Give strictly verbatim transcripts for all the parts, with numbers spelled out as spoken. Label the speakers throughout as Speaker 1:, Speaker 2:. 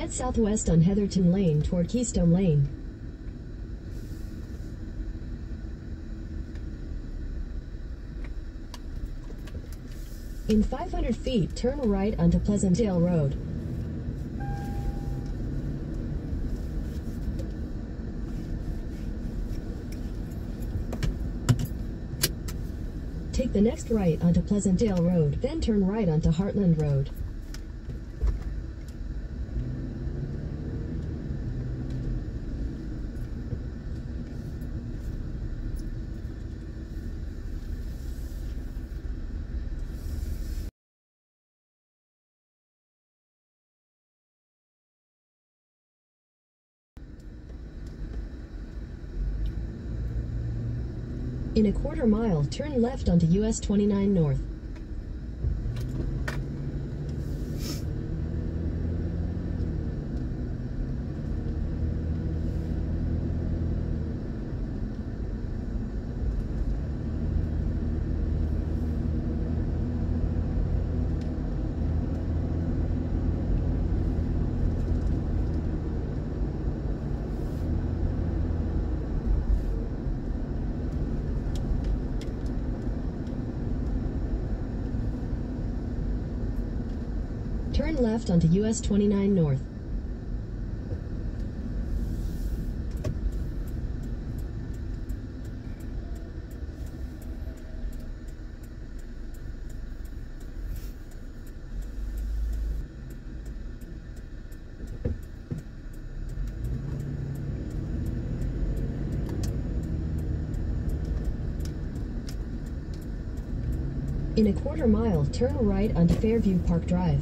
Speaker 1: Head southwest on Heatherton Lane toward Keystone Lane. In five hundred feet, turn right onto Pleasantdale Road. Take the next right onto Pleasantdale Road, then turn right onto Heartland Road. In a quarter mile, turn left onto U S twenty-nine North. Turn left onto U S twenty-nine North. In a quarter mile, turn right onto Fairview Park Drive.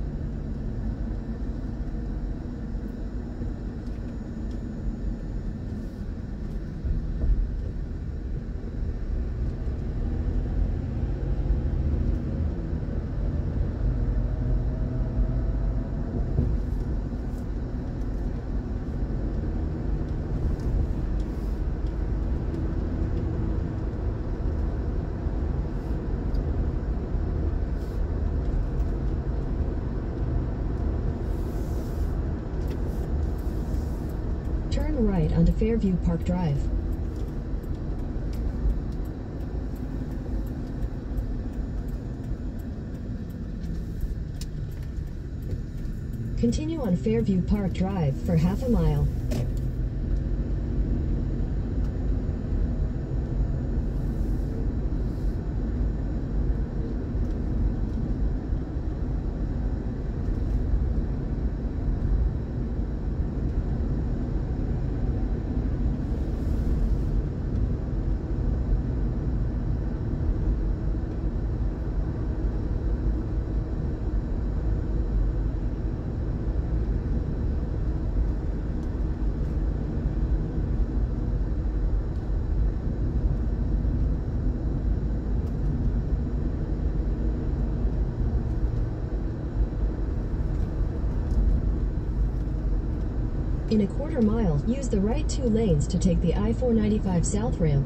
Speaker 1: Turn right onto Fairview Park Drive. Continue on Fairview Park Drive for half a mile. In a quarter mile, use the right two lanes to take the I four ninety-five south ramp.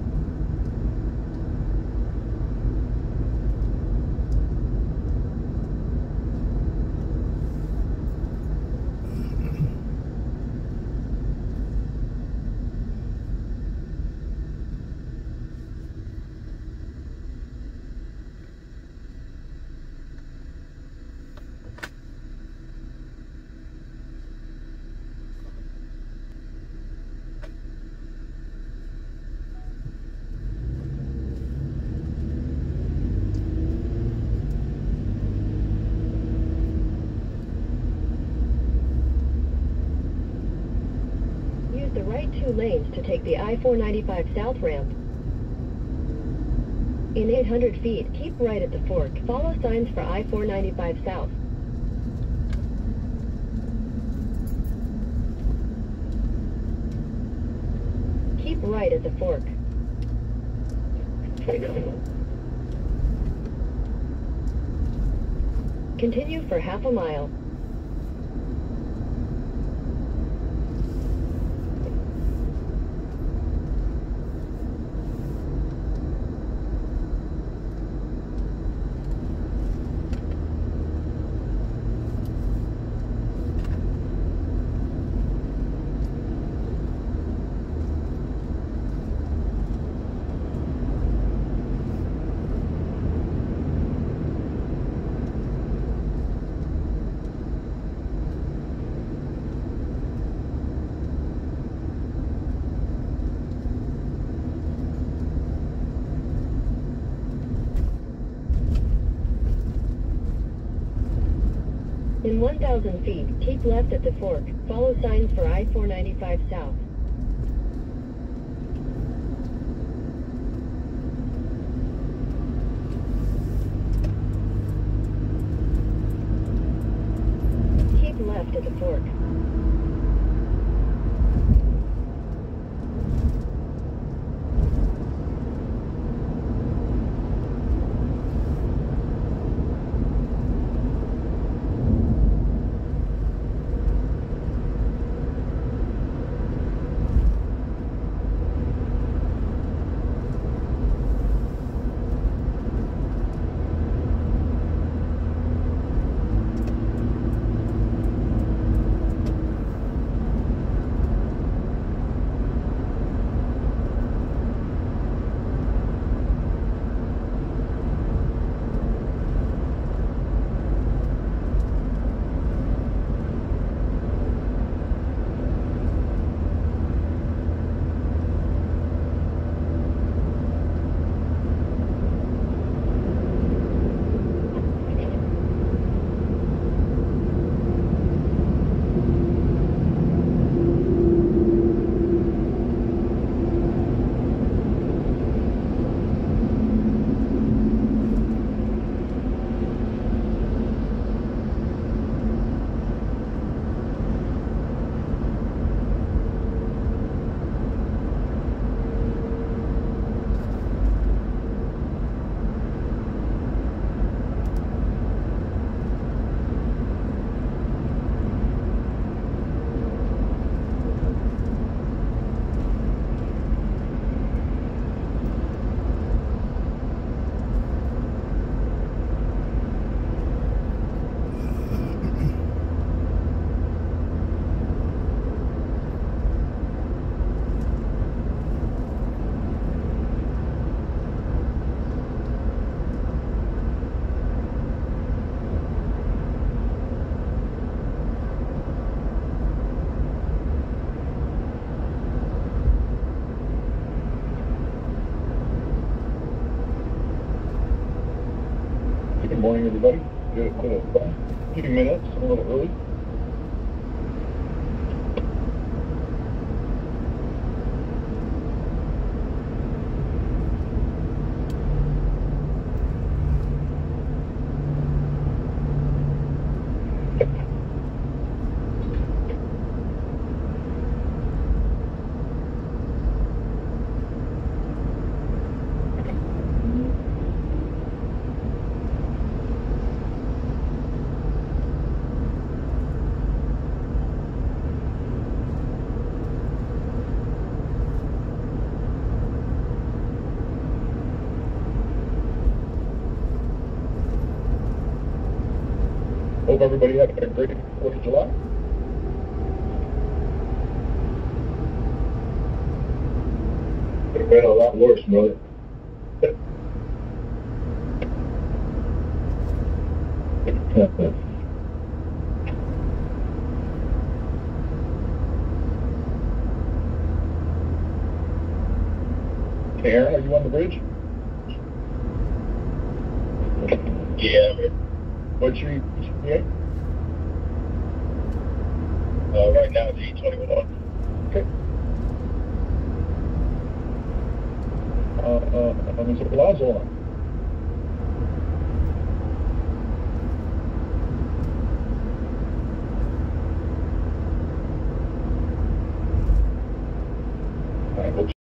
Speaker 1: The right two lanes to take the I four ninety-five south ramp. In eight hundred feet, keep right at the fork. Follow signs for I four ninety-five south. Keep right at the fork. Continue for half a mile. In one thousand feet, keep left at the fork. Follow signs for I four ninety-five south. Keep left at the fork.
Speaker 2: Good morning, everybody. Good, uh, few minutes, a little early. Hope everybody had a great fourth of July. Could have been a lot worse, brother. Hey, Aaron, are you on the bridge?
Speaker 3: Yeah, man.
Speaker 2: What's your E T A?
Speaker 3: Uh, right now it's E twenty-one.
Speaker 2: Okay. Uh, uh, um, is it Plaza on? All right, we'll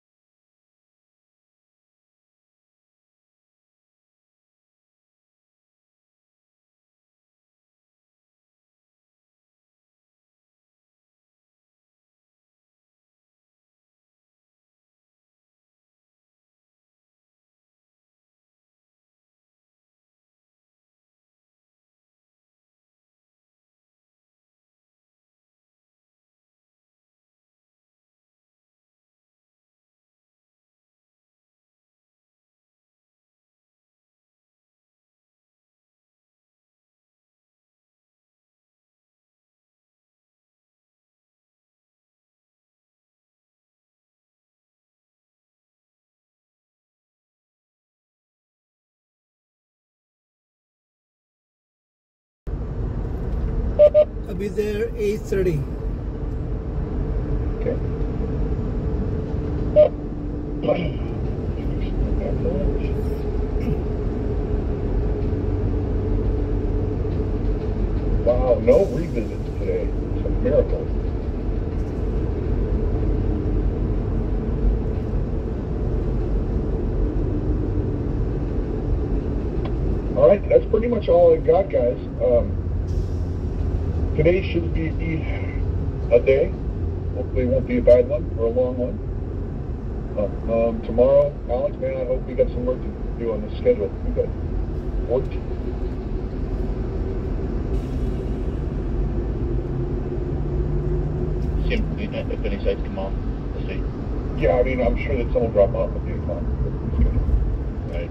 Speaker 4: I'll be there eight thirty.
Speaker 2: Okay. Wow, no revisits today. It's a miracle. All right, that's pretty much all I got, guys. Um, today should be a day. Hopefully it won't be a bad one or a long one. Uh, um, tomorrow, Alex, man, I hope we got some work to do on the schedule. We got fourteen.
Speaker 3: Simply if any sites come off, we'll see.
Speaker 2: Yeah, I mean, I'm sure that some will drop off at the o'clock.
Speaker 3: Right.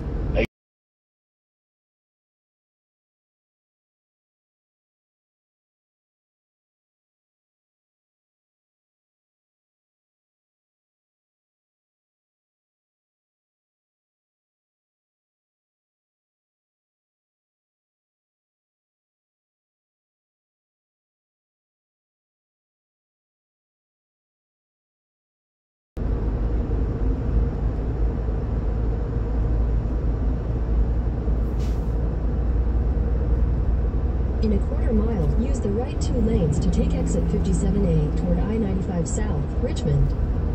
Speaker 1: In a quarter mile, use the right two lanes to take exit fifty-seven A toward I ninety-five South, Richmond.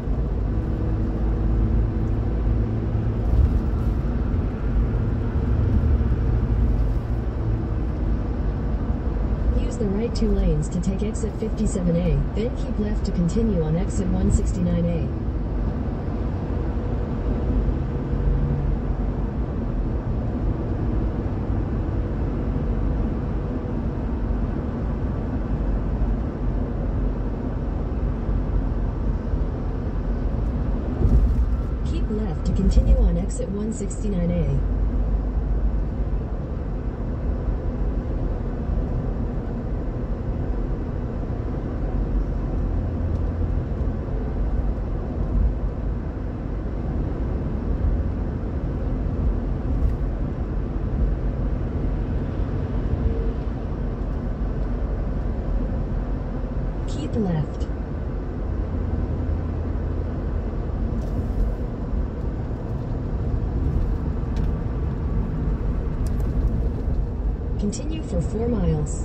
Speaker 1: Use the right two lanes to take exit fifty-seven A, then keep left to continue on exit one sixty-nine A. Left to continue on exit one sixty-nine A. Keep left. Continue for four miles.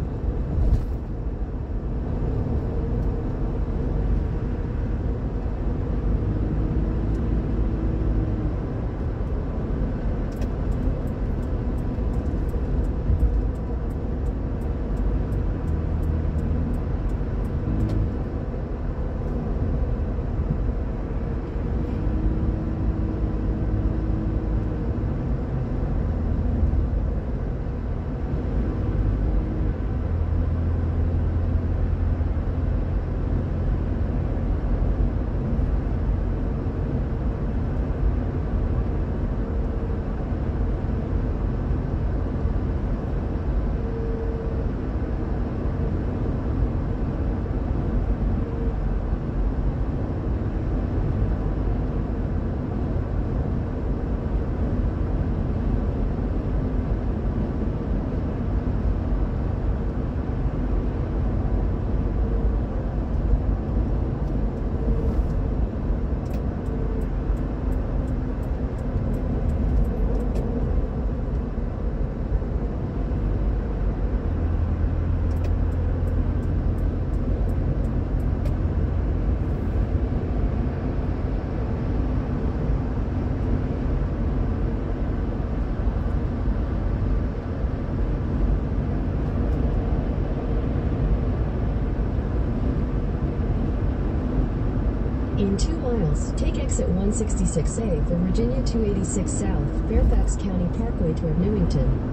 Speaker 1: In two miles, take exit one sixty-six A for Virginia two eighty-six South, Fairfax County Parkway toward Newington.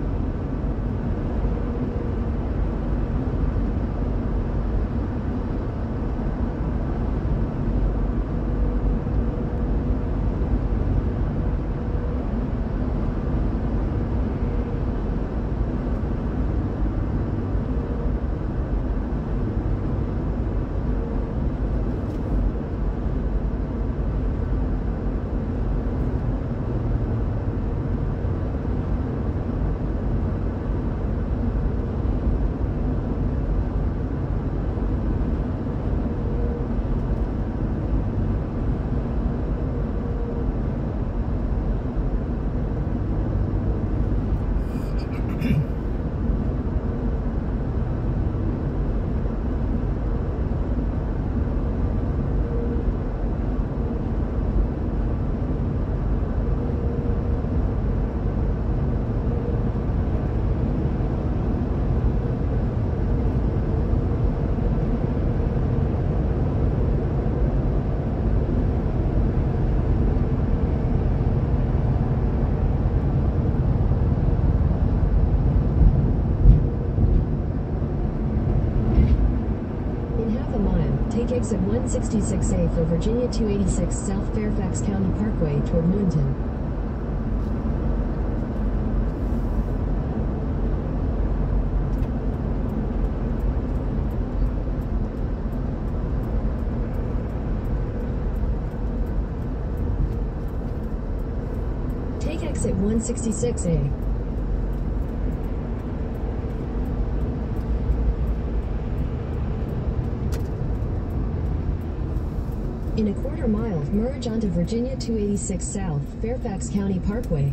Speaker 1: Take exit one sixty-six A for Virginia two eighty-six South Fairfax County Parkway toward Newington. Take exit one sixty-six A. In a quarter mile, merge onto Virginia two eighty-six South, Fairfax County Parkway.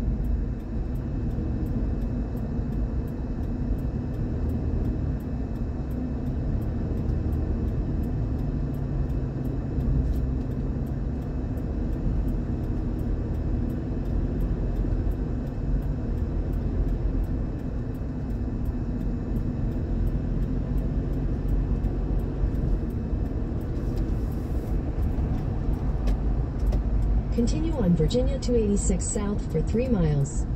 Speaker 1: Continue on Virginia two eighty-six South for three miles.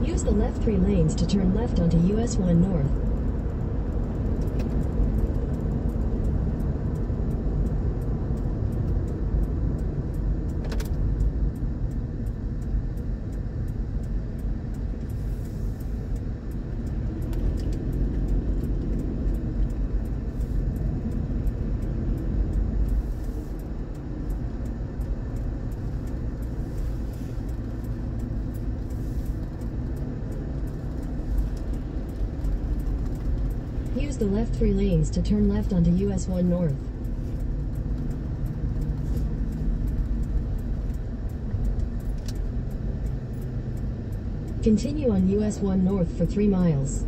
Speaker 1: Use the left three lanes to turn left onto U S one North. Use the left three lanes to turn left onto U S one North. Continue on U S one North for three miles.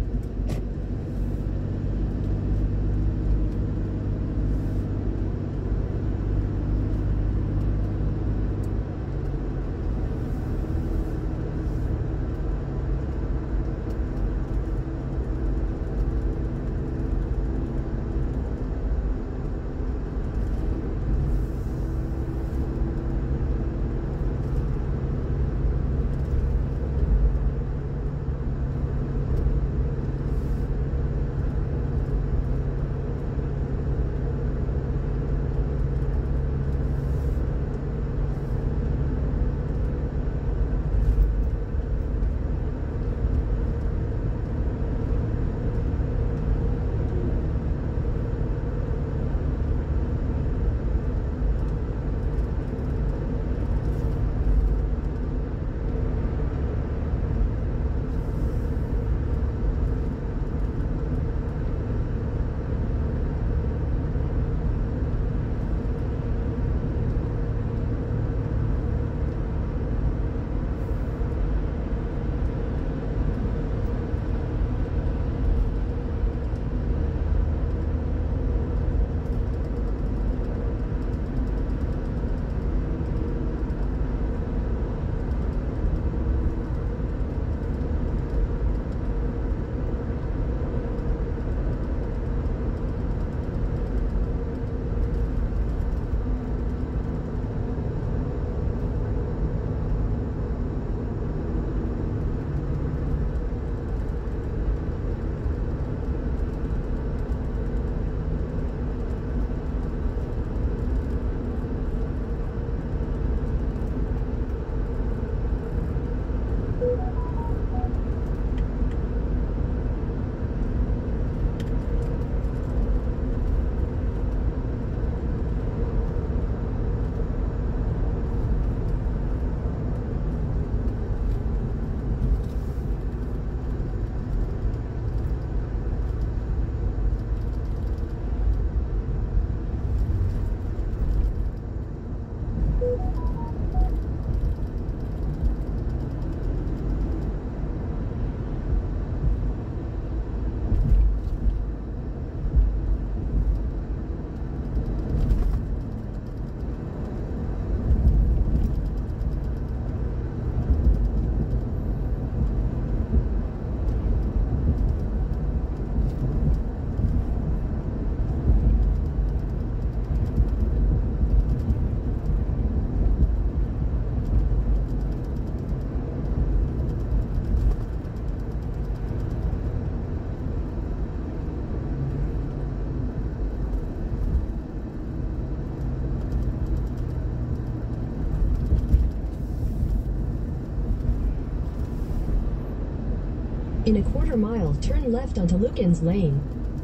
Speaker 1: In a quarter mile, turn left onto Lukens Lane.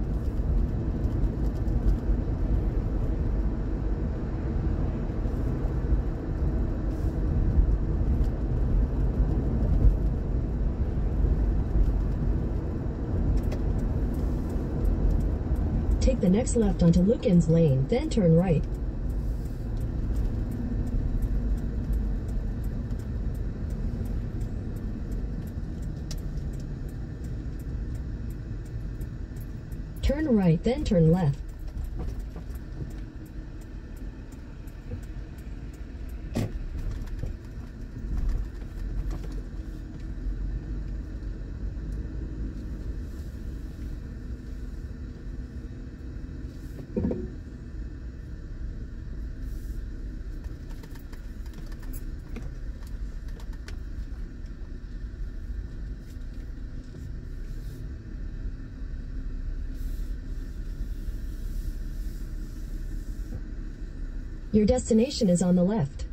Speaker 1: Take the next left onto Lukens Lane, then turn right. Turn right, then turn left. Your destination is on the left.